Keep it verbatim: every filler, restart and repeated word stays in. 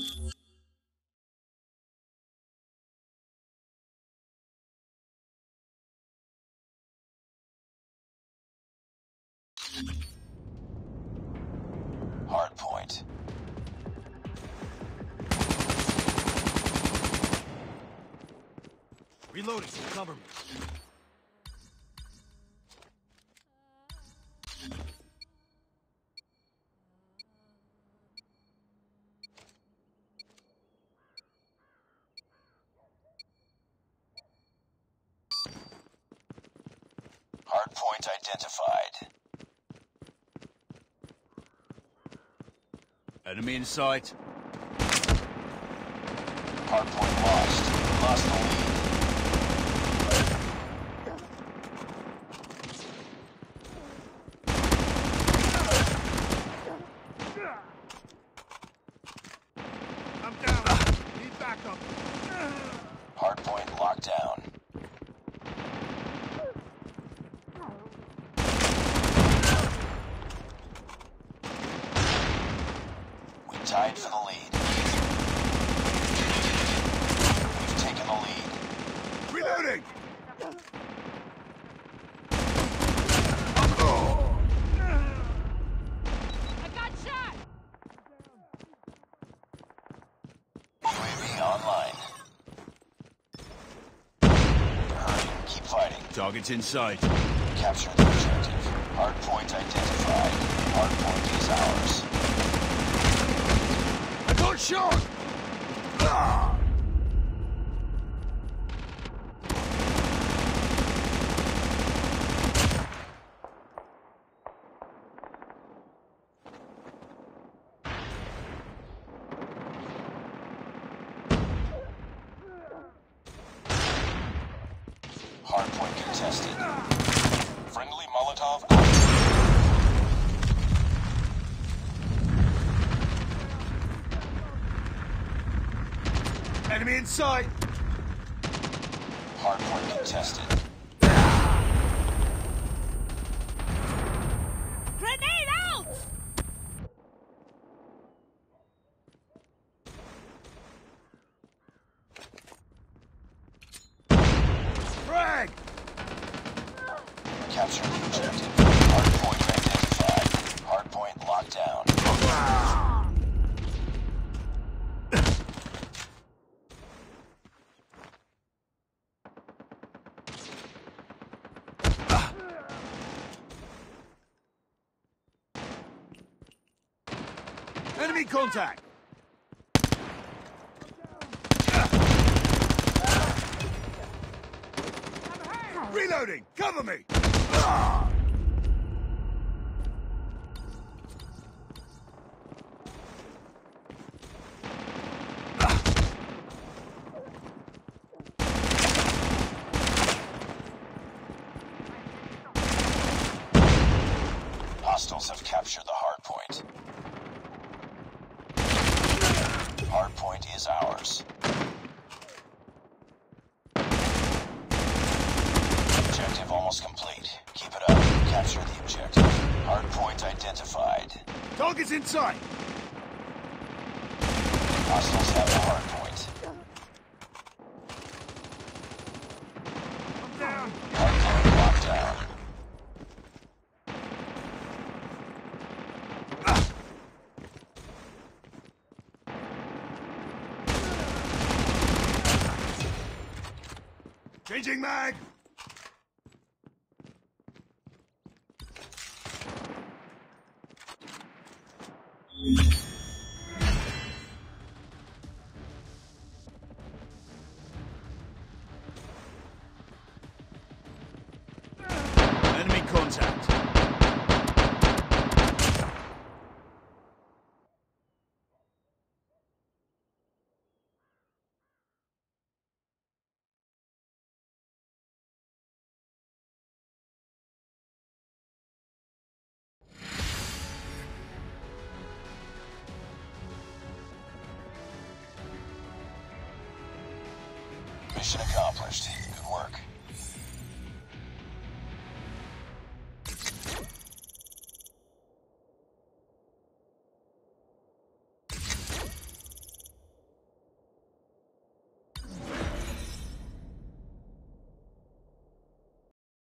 Hardpoint. Reloading. Cover me. Hardpoint identified. Enemy in sight. Hardpoint lost. Lost the lead. I'm down. Need backup. Hardpoint locked down. We tied for the lead. We've taken the lead. Reloading. I got shot! U A V online. Hurry, keep fighting. Target's in sight. Capture the objective. Hardpoint identified. Hardpoint is ours. I got shot! Ah! Hardpoint contested. Friendly Molotov out. Enemy in sight. Hardpoint contested. Grenade out! Frag! Capture the objective. Hardpoint identified. Hardpoint locked down. Enemy contact! Reloading! Cover me! Hostiles have captured the hardpoint. Hardpoint is ours. Objective almost complete. Keep it up. Capture the objective. Hardpoint identified. Target's in sight! Hostiles have the hardpoint. I'm down! Hardpoint locked down. Changing mag! Enemy contact. Mission accomplished. Good work.